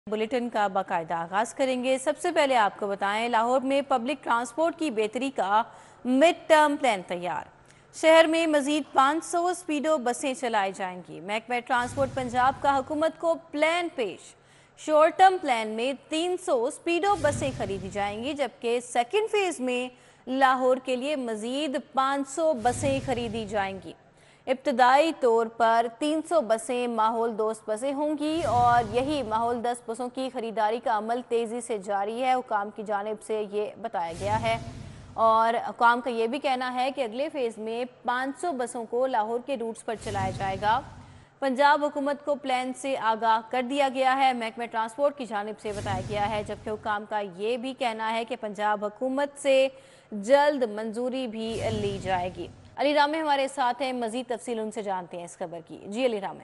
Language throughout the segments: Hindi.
बुलेटिन का बाकायदा आगाज करेंगे। सबसे पहले आपको बताएं, लाहौर में पब्लिक ट्रांसपोर्ट की बेहतरी का मिड टर्म प्लान तैयार। शहर में मजीद 500 स्पीडो बसें चलाई जाएंगी। महकमा ट्रांसपोर्ट पंजाब का हुकूमत को प्लान पेश। शॉर्ट टर्म प्लान में 300 स्पीडो बसें खरीदी जाएंगी, जबकि सेकेंड फेज में लाहौर के लिए मजीद 500 बसें खरीदी जाएंगी। इब्तदाई तौर पर 300 बसें माहौल दोस्त बसें होंगी और यही माहौल 10 बसों की खरीदारी का अमल तेज़ी से जारी है। हुकाम की जानिब से ये बताया गया है और हुकाम का ये भी कहना है कि अगले फेज़ में 500 बसों को लाहौर के रूट्स पर चलाया जाएगा। पंजाब हुकूमत को प्लान से आगाह कर दिया गया है, महकमे ट्रांसपोर्ट की जानिब से बताया गया है, जबकि हुकाम का ये भी कहना है कि पंजाब हुकूमत से जल्द मंजूरी भी ली जाएगी। अली रामे हमारे साथ हैं, मजीद तफसील उनसे जानते हैं इस खबर की। जी अली रामे।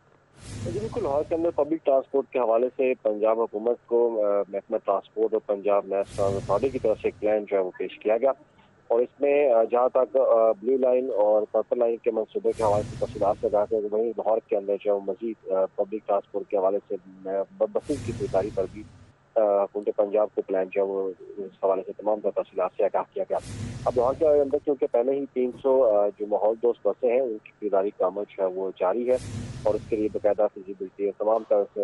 जी बिल्कुल, लाहौर के अंदर पब्लिक ट्रांसपोर्ट के हवाले से पंजाब हुकूमत को महकमा ट्रांसपोर्ट और पंजाब नेशनल अथॉरिटी की तरफ से एक प्लान जो है वो पेश किया गया। और इसमें जहाँ तक ब्लू लाइन और पर्पल लाइन के मनसूबे के हवाले से तफसीलात से कहा गया, वहीं लाहौर के अंदर जो मजीद पब्लिक ट्रांसपोर्ट के हवाले से बसेज की खरीदारी पर भी हुकूमत पंजाब को प्लान जो है वो इस हवाले से तमाम तफसीलात से आगाह किया गया। अब लाहौर के अंदर क्योंकि पहले ही 300 जो माहौल दोस्त बसें हैं उनकी खरीदारी का अमल जो है वो जारी है और उसके लिए बाकायदा फिजिबिलिटी है, तमाम तरह से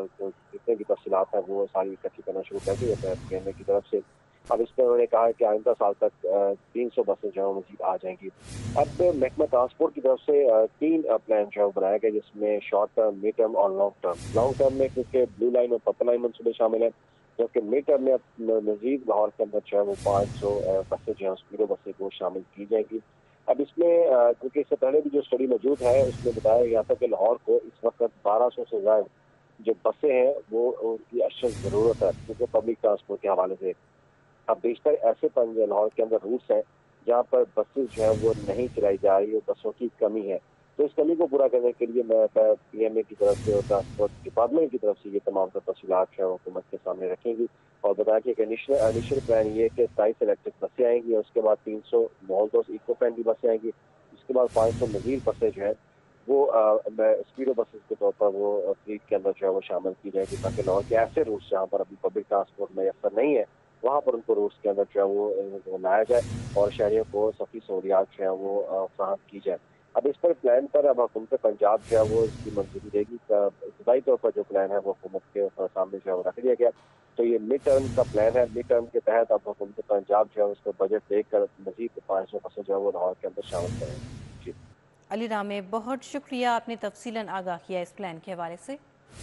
जितने भी तफसीलात हैं वो सारी इकट्ठी करना शुरू कर दी है पीएमए की तरफ से। अब इसमें उन्होंने कहा है कि आइंदा साल तक 300 बसें जो है मजीद आ जाएंगी। अब महकमा ट्रांसपोर्ट की तरफ से 3 प्लान जो है बनाया गया, जिसमें शॉर्ट टर्म, मिड टर्म और लॉन्ग टर्म। लॉन्ग टर्म में क्योंकि ब्लू लाइन और पर्पल लाइन मनसूबे शामिल है, जबकि मिड टर्म में अब मजीद लाहौर के अंदर जो है वो 500 बसें जो है स्पीडो बसें को शामिल की जाएंगी। अब इसमें क्योंकि इससे पहले भी जो स्टडी मौजूद है उसमें बताया गया था कि लाहौर को इस वक्त 1200 से ज्यादा जो बसें हैं वो उनकी अशद जरूरत है, क्योंकि पब्लिक ट्रांसपोर्ट के हवाले से अब बेशतर ऐसे लाहौर के अंदर रूट्स हैं जहाँ पर बसेज जो है वो नहीं चलाई जा रही है, बसों की कमी है। तो इस कमी को पूरा करने के लिए मैं पीएमए की तरफ से और ट्रांसपोर्ट डिपार्टमेंट की तरफ से ये तमाम तफसीलात जो है हुकूमत के सामने रखेंगी और बताया कि इनिशियल प्लान ये कि 27 इलेक्ट्रिक बसें आएंगी, उसके बाद 300 माहौल दोस्त इको फ्रेंडली बसें आएंगी, उसके बाद 500 मजीद बसें जो है वो स्पीडो बसेस के तौर पर वो फ्लीट के अंदर जो है वो शामिल की जाएगी, ताकि लाहौर के ऐसे रूट्स जहाँ पर अभी पब्लिक ट्रांसपोर्ट मैसर नहीं है वहाँ पर उनको रूट्स के अंदर जो है वो लाया जाए और शहरियों को सफी सहूलियात जो है वो फराहम की जाए। अब इस पर प्लान पर अब हुकूमत पंजाब जो है वो इसकी मंजूरी देगी। इब्तदाई तौर पर जो प्लान है वो हुकूमत के सामने जो है वो रख दिया गया। तो ये मिड टर्म का प्लान है। मिड टर्म के तहत अब हुकूमत पंजाब जो है उसको बजट देकर मजीद 500 बसें जो है वो लाहौर के अंदर शामिल करेंगे। जी अली रामे, बहुत शुक्रिया, आपने तफसीलन आगाह किया इस प्लान के हवाले से।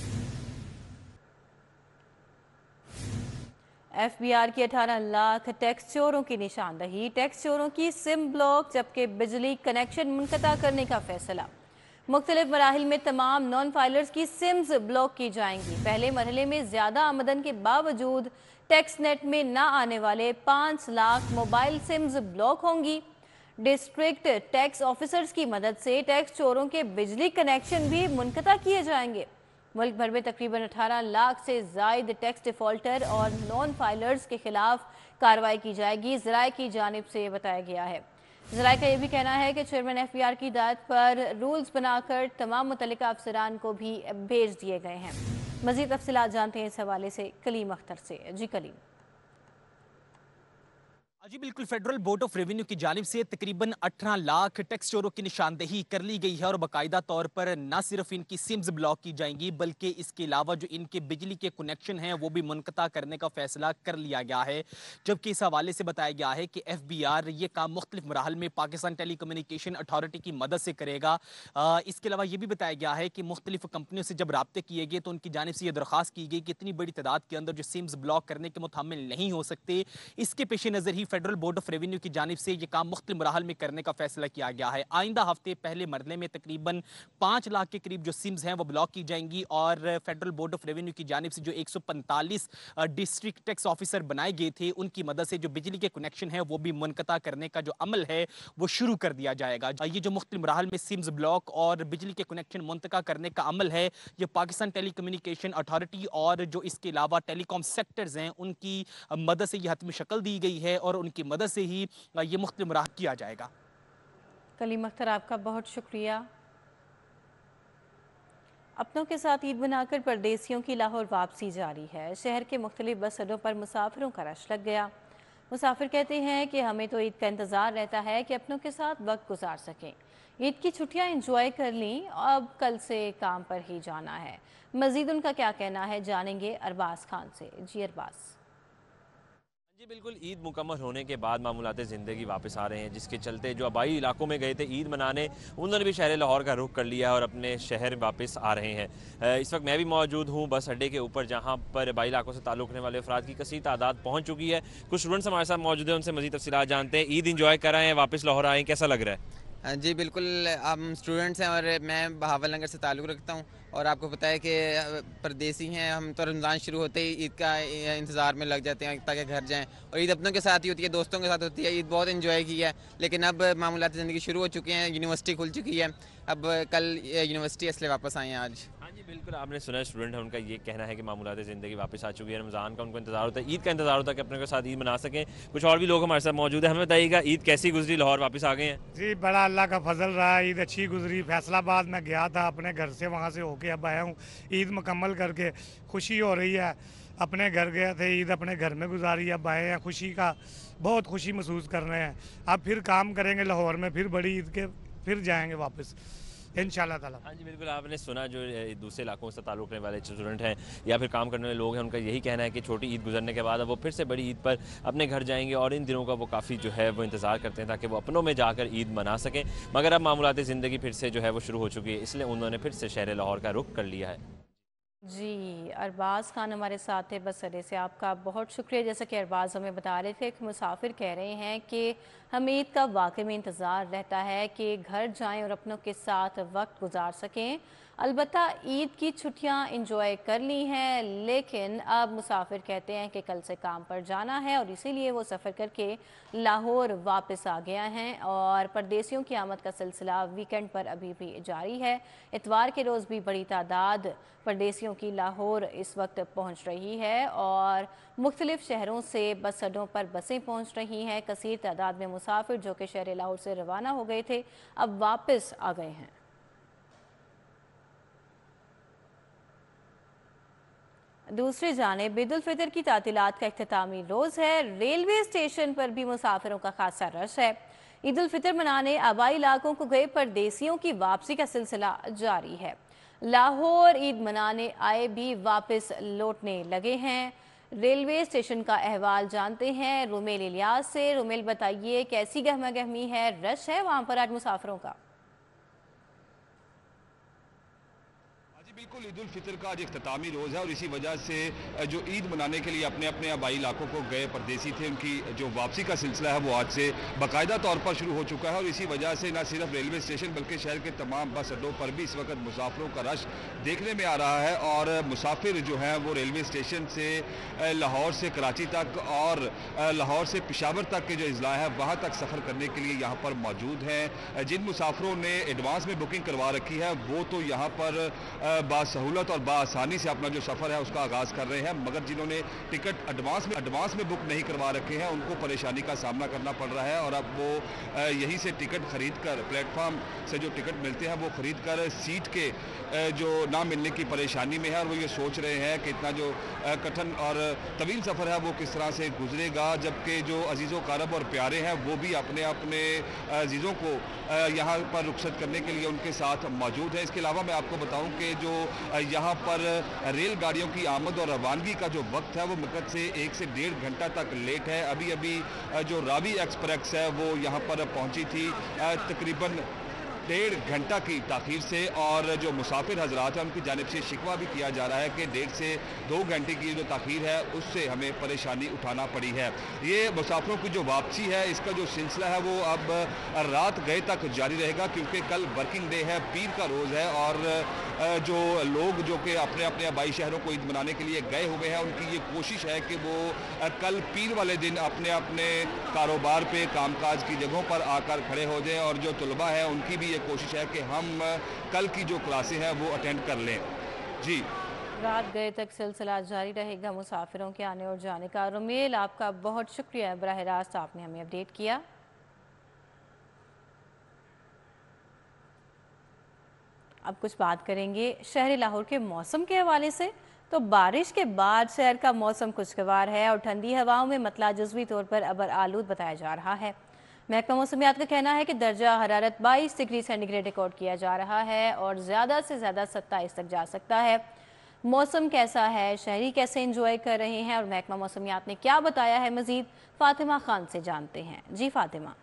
एफबीआर की 18 लाख टैक्स चोरों की निशानदही। टैक्स चोरों की सिम ब्लॉक, जबकि बिजली कनेक्शन मुनक़ता करने का फैसला। मुख्तलिफ मराहिल में तमाम नॉन फाइलर्स की सिम्स ब्लॉक की जाएंगी। पहले मरहले में ज़्यादा आमदन के बावजूद टैक्स नेट में न आने वाले 5 लाख मोबाइल सिम्स ब्लॉक होंगी। डिस्ट्रिक्ट टैक्स ऑफिसर्स की मदद से टैक्स चोरों के बिजली कनेक्शन भी मुनक़ता किए जाएंगे। मुल्क भर में तकरीबन 18 लाख से जायद टैक्स डिफॉल्टर और नॉन फाइलर्स के खिलाफ कार्रवाई की जाएगी, ज़राए की जानिब से बताया गया है। ज़राए का यह भी कहना है कि चेयरमैन एफबीआर की हिदायत पर रूल्स बनाकर तमाम मुतल्लिका अफसरान को भी भेज दिए गए हैं। मज़ीद तफसीलात जानते हैं इस हवाले से कलीम अख्तर से। जी कलीम। जी बिल्कुल, फेडरल बोर्ड ऑफ रेवेन्यू की जानिब से तकरीबन 18 लाख टैक्स चोरों की निशानदेही कर ली गई है और बाकायदा तौर पर न सिर्फ इनकी सिम्स ब्लॉक की जाएंगी बल्कि इसके अलावा जो इनके बिजली के कनेक्शन हैं वो भी मुनक़ता करने का फैसला कर लिया गया है। जबकि इस हवाले से बताया गया है कि एफबीआर ये काम मुख्तलिफ मराहल में पाकिस्तान टेली कम्युनिकेशन अथॉरिटी की मदद से करेगा। इसके अलावा ये भी बताया गया है कि मुख्तलिफ कंपनियों से जब रब्ते किए गए तो उनकी जानिब से यह दरख्वास्त की गई कि इतनी बड़ी तादाद के अंदर जो सिम्स ब्लॉक करने के मुतामिल नहीं हो सकते। इसके पेश नज़र ही फेडरल बोर्ड ऑफ रेवेन्यू की जानिब से यह काम मुख्तलिफ मराहल में करने का फैसला किया गया है। आइंदा हफ्ते पहले मरले में तकरीबन 5 लाख के करीब जो सिम्स हैं वो ब्लॉक की जाएंगी और फेडरल बोर्ड ऑफ रेवेन्यू की जानिब से जो 145 डिस्ट्रिक्ट टैक्स ऑफिसर बनाए गए थे उनकी मदद से जो बिजली के कनेक्शन है वो भी मुनक़ता करने का जो अमल है वो शुरू कर दिया जाएगा। ये जो मुख्तलिफ मराहल में सिम्स ब्लॉक और बिजली के कनेक्शन मुनतका करने का अमल है, ये पाकिस्तान टेली कम्युनिकेशन अथॉरिटी और जो इसके अलावा टेलीकॉम सेक्टर्स हैं उनकी मदद से यह हतमी शक्ल दी गई है और उनकी मदद से ही ये मुख्तलिफ मराहल किया जाएगा। कलीम अख्तर, आपका बहुत शुक्रिया। अपनों के साथ ईद मनाकर परदेसियों की लाहौर वापसी जारी है। शहर के मुख्तलिफ बस अड्डों पर मुसाफिरों का रश लग गया। मुसाफिर कहते हैं कि हमें तो ईद का इंतज़ार रहता है कि अपनों के साथ वक्त गुजार सकें। ईद की छुट्टियां एंजॉय कर लीं, अब कल से काम पर ही जाना है। मजीद उनका क्या कहना है जानेंगे अरबाज खान से। जी अरबाज। जी बिल्कुल, ईद मुकम्मल होने के बाद मामूलात ज़िंदगी वापस आ रहे हैं, जिसके चलते जो आबाई इलाकों में गए थे ईद मनाने, उन्होंने भी शहर लाहौर का रुख कर लिया है और अपने शहर वापस आ रहे हैं। इस वक्त मैं भी मौजूद हूँ बस अड्डे के ऊपर, जहाँ पर आबाई इलाकों से ताल्लुक़ रखने वाले अफराद की कसीर तादाद पहुँच चुकी है। कुछ स्टूडेंट्स हमारे साथ मौजूद हैं, उनसे मज़ीद तफ़सीलात जानते हैं। ईद इंजॉय कर रहे हैं, वापस लाहौर आए, कैसा लग रहा है? जी बिल्कुल, हम स्टूडेंट्स हैं और मैं बहावल नगर से ताल्लुक़ रखता हूँ। और आपको पता है कि परदेसी हैं हम, तो रमज़ान शुरू होते ही ईद का इंतज़ार में लग जाते हैं ताकि घर जाएं। और ईद अपनों के साथ ही होती है, दोस्तों के साथ होती है। ईद बहुत एंजॉय की है, लेकिन अब मामूलात ज़िंदगी शुरू हो चुकी हैं, यूनिवर्सिटी खुल चुकी है। अब कल यूनिवर्सिटी इसलिए वापस आए हैं आज। हाँ जी बिल्कुल, आपने सुना है, स्टूडेंट है, उनका ये कहना है कि मामूलात ज़िंदगी वापस आ चुकी है। रमज़ान का उनको इंतज़ार होता है, ईद का इंतज़ार होता है कि अपने के साथ ईद मना सकें। कुछ और भी लोग हमारे साथ मौजूद हैं, हमें बताइएगा ईद कैसी गुजरी, लाहौर वापस आ गए हैं? जी बड़ा अल्लाह का फजल रहा, ईद अच्छी गुजरी। फैसलाबाद में गया था अपने घर से, वहाँ से होके अब आया हूँ। ईद मुकम्मल करके खुशी हो रही है। अपने घर गए थे, ईद अपने घर में गुजारी, अब आए हैं, खुशी का बहुत खुशी महसूस कर रहे हैं। अब फिर काम करेंगे लाहौर में, फिर बड़ी ईद के फिर जाएंगे वापस इंशाल्लाह ताला। हाँ जी बिल्कुल, आपने सुना जो दूसरे इलाकों से ताल्लुक़ रखने वाले स्टूडेंट हैं या फिर काम करने वाले लोग हैं, उनका यही कहना है कि छोटी ईद गुजरने के बाद अब वो फिर से बड़ी ईद पर अपने घर जाएंगे और इन दिनों का वो काफ़ी जो है वो इंतज़ार करते हैं ताकि वो अपनों में जाकर ईद मना सकें। मगर अब मामूलात ज़िंदगी फिर से जो है वो शुरू हो चुकी है, इसलिए उन्होंने फिर से शहर लाहौर का रुख कर लिया है। जी, अरबाज़ खान हमारे साथ थे बस अड्डे से। आपका बहुत शुक्रिया। जैसा कि अरबाज़ हमें बता रहे थे कि मुसाफिर कह रहे हैं कि हमें ईद का वाकई में इंतज़ार रहता है कि घर जाएं और अपनों के साथ वक्त गुजार सकें। अलबत्ता ईद की छुट्टियां एंजॉय कर ली हैं, लेकिन अब मुसाफिर कहते हैं कि कल से काम पर जाना है और इसीलिए वो सफ़र करके लाहौर वापस आ गया हैं। और परदेसियों की आमद का सिलसिला वीकेंड पर अभी भी जारी है। इतवार के रोज़ भी बड़ी तादाद परदेसियों की लाहौर इस वक्त पहुंच रही है और मुख्तलिफ शहरों से बस अड्डों पर बसें पहुंच रही हैं। कसीर तादाद में मुसाफिर जो कि शहर लाहौर से रवाना हो गए थे, अब वापस आ गए हैं। दूसरी जानिब ईद उल फितर की तातीलात का इख्तितामी रोज़ है। रेलवे स्टेशन पर भी मुसाफिरों का खासा रश है। ईद उल फितर मनाने आबाई इलाकों को गए परदेसियों की वापसी का सिलसिला जारी है। लाहौर ईद मनाने आए भी वापस लौटने लगे हैं। रेलवे स्टेशन का अहवाल जानते हैं रुमेल इलियास से। रुमेल, बताइए कैसी गहमा गहमी है, रश है वहाँ पर आज मुसाफिरों का? बिल्कुल, ईद उल फितर का आज इख्तितामी रोज़ है और इसी वजह से जो ईद मनाने के लिए अपने अपने आबाई इलाकों को गए परदेसी थे, उनकी जो वापसी का सिलसिला है वो आज से बाकायदा तौर पर शुरू हो चुका है। और इसी वजह से न सिर्फ रेलवे स्टेशन बल्कि शहर के तमाम बस अड्डों पर भी इस वक्त मुसाफिरों का रश देखने में आ रहा है। और मुसाफिर जो हैं वो रेलवे स्टेशन से लाहौर से कराची तक और लाहौर से पेशावर तक के जो अजला है वहाँ तक सफ़र करने के लिए यहाँ पर मौजूद हैं। जिन मुसाफिरों ने एडवांस में बुकिंग करवा रखी है वो तो यहाँ पर बासहूलत और बासानी से अपना जो सफ़र है उसका आगाज़ कर रहे हैं, मगर जिन्होंने टिकट एडवांस में बुक नहीं करवा रखे हैं उनको परेशानी का सामना करना पड़ रहा है। और अब वो यहीं से टिकट खरीद कर, प्लेटफार्म से जो टिकट मिलते हैं वो खरीद कर सीट के जो ना मिलने की परेशानी में है और वो ये सोच रहे हैं कि इतना जो कठिन और तवील सफ़र है वो किस तरह से गुजरेगा। जबकि जो अजीज़ों कारब और प्यारे हैं वो भी अपने अपने अजीज़ों को यहाँ पर रुखसत करने के लिए उनके साथ मौजूद है। इसके अलावा मैं आपको बताऊँ कि जो यहाँ पर रेलगाड़ियों की आमद और रवानगी का जो वक्त है वो मकसद से 1 से 1.5 घंटा तक लेट है। अभी अभी जो रावी एक्सप्रेस है वो यहाँ पर पहुँची थी तकरीबन 1.5 घंटा की ताख़ीर से। और जो मुसाफिर हजरात हैं उनकी जानिब से शिकवा भी किया जा रहा है कि 1.5 से 2 घंटे की जो ताख़ीर है उससे हमें परेशानी उठाना पड़ी है। ये मुसाफिरों की जो वापसी है इसका जो सिलसिला है वो अब रात गए तक जारी रहेगा, क्योंकि कल वर्किंग डे है, पीर का रोज़ है। और जो लोग जो कि अपने अपने आबाई शहरों को ईद मनाने के लिए गए हुए हैं उनकी ये कोशिश है कि वो कल पीर वाले दिन अपने अपने कारोबार पे, कामकाज की जगहों पर आकर खड़े हो जाएं। और जो तलबा है उनकी भी ये कोशिश है कि हम कल की जो क्लासें हैं वो अटेंड कर लें। जी, रात गए तक सिलसिला जारी रहेगा मुसाफिरों के आने और जाने का। रुमेल, आपका बहुत शुक्रिया, बराह रास्त आपने हमें अपडेट किया। अब कुछ बात करेंगे शहरी लाहौर के मौसम के हवाले से। तो बारिश के बाद शहर का मौसम खुशगवार है और ठंडी हवाओं में मतला जुज़वी तौर पर अबर आलूद बताया जा रहा है। महकमा मौसमियात का कहना है कि दर्जा हरारत 22 डिग्री सेंटीग्रेड रिकॉर्ड किया जा रहा है और ज़्यादा से ज़्यादा 27 तक जा सकता है। मौसम कैसा है, शहरी कैसे एंजॉय कर रहे हैं और महकमा मौसमियात ने क्या बताया है, मज़ीद फातिमा खान से जानते हैं। जी फातिमा।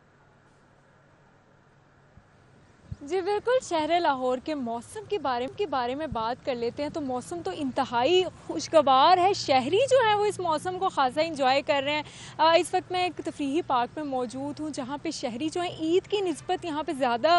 जी बिल्कुल, शहर लाहौर के मौसम के बारे में बात कर लेते हैं। तो मौसम तो इंतहाई खुशगवार है। शहरी जो है वो इस मौसम को खासा इंजॉय कर रहे हैं। इस वक्त मैं एक तफरीही पार्क में मौजूद हूँ जहाँ पे शहरी जो है ईद की निस्बत यहाँ पे ज़्यादा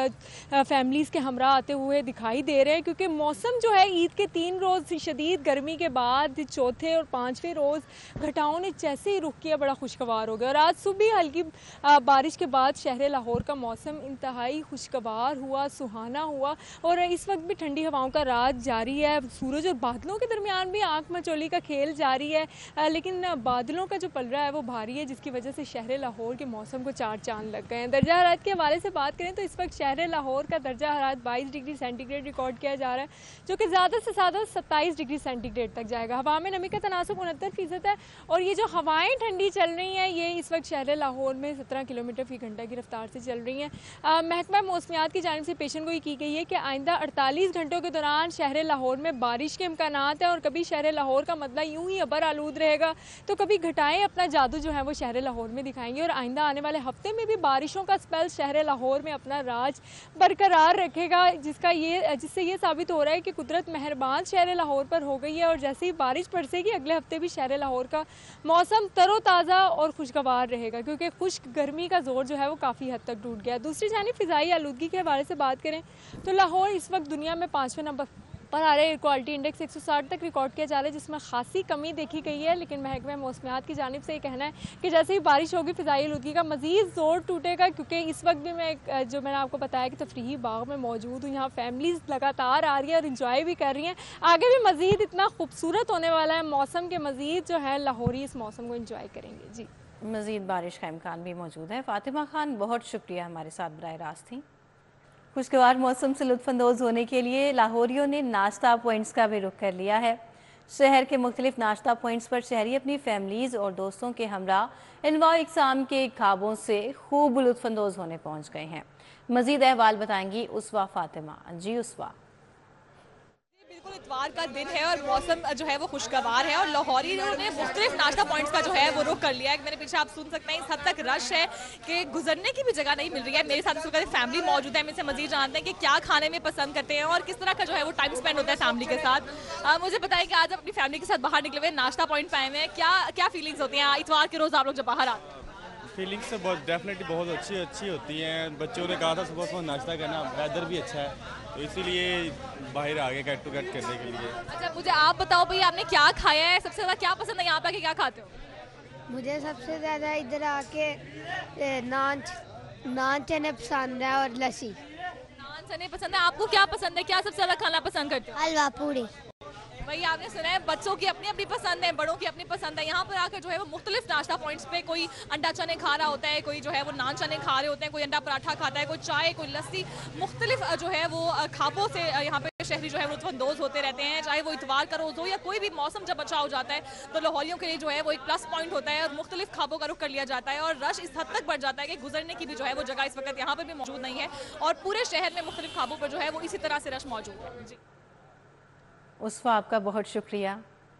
फैमिलीज़ के हमरा आते हुए दिखाई दे रहे हैं, क्योंकि मौसम जो है ईद के 3 रोज़ शदीद गर्मी के बाद चौथे और 5वें रोज़ घटाओं ने जैसे ही रुख किया बड़ा खुशगवार हो गया। और आज सुबह हल्की बारिश के बाद शहर लाहौर का मौसम इंतहाई खुशगवार हुआ, सुहाना हुआ और इस वक्त भी ठंडी हवाओं का राज जारी है। सूरज और बादलों के दरमियान भी आंख मचोली का खेल जारी है, लेकिन बादलों का जो पलड़ा है वो भारी है, जिसकी वजह से शहर लाहौर के मौसम को 4 चांद लग गए हैं। दर्जा हरारत के हवाले से बात करें तो इस वक्त शहर लाहौर का दर्जा हरारत 22 डिग्री सेंटीग्रेड रिकॉर्ड किया जा रहा है, जो कि ज़्यादा से ज़्यादा 27 डिग्री सेंटीग्रेड तक जाएगा। हवा में नमी का तनासब 69% है और ये जो हवाएं ठंडी चल रही हैं ये इस वक्त शहर लाहौर में 17 किलोमीटर फी घंटा की रफ्तार से चल रही हैं। महकमा मौसमियात की जानिब से पेशन गोई की गई है कि आइंदा 48 घंटों के दौरान शहर लाहौर में बारिश के इम्कानात है और कभी शहर लाहौर का मतलब यूं ही अबर आलूद रहेगा तो कभी घटाएं अपना जादू जो है वो शहर लाहौर में दिखाएंगे। और आइंदा आने वाले हफ्ते में भी बारिशों का स्पेल शहर लाहौर में अपना राज बरकरार रखेगा, जिससे ये साबित हो रहा है कि कुदरत मेहरबान शहर लाहौर पर हो गई है। और जैसे ही बारिश बरसेगी अगले हफ्ते भी शहर लाहौर का मौसम तरोताज़ा और खुशगवार रहेगा, क्योंकि खुश्क गर्मी का जोर जो है वो काफ़ी हद तक टूट गया। दूसरी जानिब फ़िज़ाई आलूदगी के हवाले से बात करें तो लाहौर इस वक्त दुनिया में 5वें नंबर पर आ रहे। एयर क्वालिटी इंडेक्स 160 तक रिकॉर्ड किया जा रहा है, जिसमें खासी कमी देखी गई है। लेकिन महकमा मौसमियात की जानिब से ये कहना है कि जैसे ही बारिश होगी फ़िज़ाई आलूदगी का मज़ीद ज़ोर टूटेगा, क्योंकि इस वक्त भी मैंने आपको बताया कि तफरीही बाग में मौजूद हूँ। यहाँ फैमिलीज़ लगातार आ रही है और इंजॉय भी कर रही हैं। आगे भी मज़ीद इतना खूबसूरत होने वाला है मौसम के, मज़ीद जो है लाहौरी इस मौसम को इंजॉय करेंगे। जी, मज़ीद बारिश का इम्कान भी मौजूद है। फातिमा खान बहुत शुक्रिया, हमारे साथ बराह रास्त थी। खुशगवार मौसम से लुत्फ़अंदोज़ होने के लिए लाहौरियों ने नाश्ता पॉइंट्स का भी रुख कर लिया है। शहर के मुख्तलिफ नाश्ता पॉइंट्स पर शहरी अपनी फैमिलीज़ और दोस्तों के हमरा इनवा इकसाम के ख्वाबों से खूब लुत्फ़अंदोज़ होने पहुँच गए हैं। मज़ीद अहवाल बताएंगी उसवा फातिमा। जी उसवा। बिल्कुल, इतवार का दिन है और मौसम जो है वो खुशगवार है और लाहौरियों ने मुख्तलिफ नाश्ता पॉइंट्स का जो है वो रुख कर लिया है। मेरे पीछे आप सुन सकते हैं इस हद तक रश है कि गुजरने की भी जगह नहीं मिल रही है। मेरे साथ इस वक्त फैमिली मौजूद है, हम इनसे मजीद जानते हैं कि क्या खाने में पसंद करते हैं और किस तरह का जो है वो टाइम स्पेंड होता है फैमिली के साथ। मुझे बताएं कि आज अपनी फैमिली के साथ बाहर निकले हुए नाश्ता पॉइंट पे आए हुए हैं, क्या फीलिंग्स होती हैं इतवार के रोज़ आप लोग जब बाहर आते हैं? फीलिंग्स तो बहुत डेफिनेटली बहुत अच्छी होती हैं। बच्चों ने कहा था सुबह सुबह नाश्ता करना, वेदर भी अच्छा है तो इसीलिए बाहर आ गए गेट टू गेट करने के लिए। अच्छा, मुझे आप बताओ भाई आपने क्या खाया है, सबसे ज़्यादा क्या पसंद है, यहाँ पे आके क्या खाते हो? मुझे सबसे ज़्यादा इधर आके नान चने पसंद है और लस्सी। नान चने पसंद है, आपको क्या पसंद है, क्या सबसे ज़्यादा खाना पसंद करते हो? हलवा पूड़ी। वही आपने सुना है, बच्चों की अपनी अपनी पसंद है, बड़ों की अपनी पसंद है। यहाँ पर आकर जो है वो मुख्तलिफ नाश्ता पॉइंट्स पे कोई अंडा चने खा रहा होता है, कोई जो है वो नान चने खा रहे होते हैं, कोई अंडा पराठा खाता है, कोई चाय, कोई लस्सी। मुख्तलिफ जो है वो खाबों से यहाँ पे शहरी जो है लुत्फ़अंदोज़ होते रहते हैं, चाहे वो इतवार का रोज़ हो या कोई भी मौसम जब अच्छा हो जाता है तो लाहौरियों के लिए जो है वो एक प्लस पॉइंट होता है और मुख्तलिफ खाबों का रुख कर लिया जाता है और रश इस हद तक बढ़ जाता है कि गुजरने की भी जो है वो जगह इस वक्त यहाँ पर भी मौजूद नहीं है और पूरे शहर में मुख्तलिफ खाबों पर जो है वो इसी तरह से रश मौजूद है। जी उसवा, आपका बहुत शुक्रिया।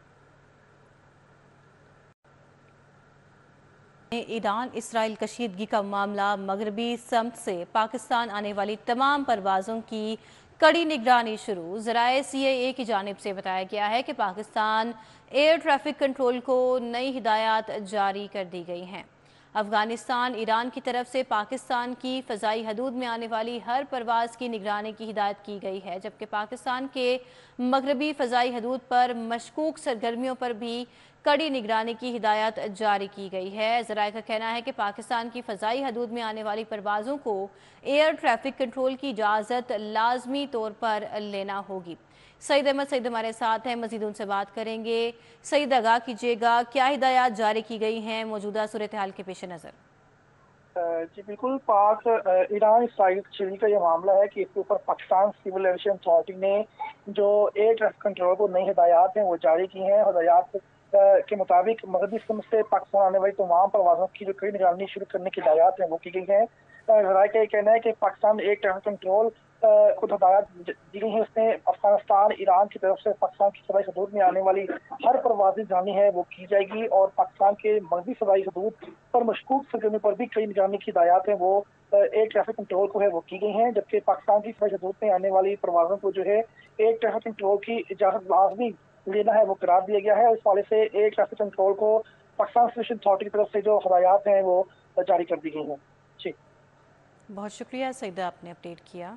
ईरान इसराइल कशीदगी का मामला, मगरबी समत से पाकिस्तान आने वाली तमाम परवाज़ों की कड़ी निगरानी शुरू। ज़राए CIA की जानिब से बताया गया है कि पाकिस्तान एयर ट्रैफिक कंट्रोल को नई हिदायत जारी कर दी गई हैं। अफगानिस्तान ईरान की तरफ से पाकिस्तान की फ़ज़ाई हदूद में आने वाली हर परवाज़ की निगरानी की हिदायत की गई है, जबकि पाकिस्तान के मगरबी फ़ज़ाई हदूद पर मशकूक सरगर्मियों पर भी कड़ी निगरानी की हिदायत जारी की गई है। ज़राए का कहना है कि पाकिस्तान की फ़ज़ाई हदूद में आने वाली परवाज़ों को एयर ट्रैफिक कंट्रोल की इजाज़त लाजमी तौर पर लेना होगी। सईद अहमद सईद हमारे साथ हैं, मज़ीद उनसे बात करेंगे। सईद, आगाह कीजिएगा क्या हिदायत जारी की गई हैं मौजूदा सूरत हाल के पेश नज़र? जी बिल्कुल, पाक ईरान इसराइल चीनी का ये मामला है कि इसके ऊपर पाकिस्तान सिविल एविएशन अथॉरिटी ने जो एयर ट्रैफिक कंट्रोल को नई हिदायत हैं वो जारी की हैं। हिदायत के मुताबिक मगरबी सिंध से पाकिस्तान आने वाली तमाम परवाज़ों की जो कड़ी निगरानी शुरू करने की हिदायत हैं वो की गई हैं। ज़राए का ये कहना है कि पाकिस्तान एयर ट्रैफिक कंट्रोल को हिदायत दी गई है। उसने अफगानिस्तान ईरान की तरफ से पाकिस्तान की सदाई हदूद में आने वाली हर परवाज़ निगरानी है वो की जाएगी और पाकिस्तान के मगरबी सदाई हदूद पर मशकूक सरगर्मी पर भी कई निगरानी की हिदायत है वो एयर ट्रैफिक कंट्रोल को है वो की गई हैं। जबकि पाकिस्तान की सदाई हदूद में आने वाली परवाज़ों को जो है एयर ट्रैफिक कंट्रोल की इजाज़त लाजमी लेना है वो करार दिया गया है। इस हवाले से एयर ट्रैफिक कंट्रोल को पाकिस्तान सिविल अथॉरिटी की तरफ से जो हिदायत हैं वो जारी कर दी गई हैं। जी बहुत शुक्रिया सईदा, आपने अपडेट किया।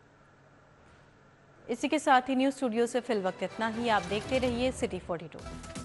इसी के साथ ही न्यूज़ स्टूडियो से फिल वक्त इतना ही। आप देखते रहिए सिटी 42।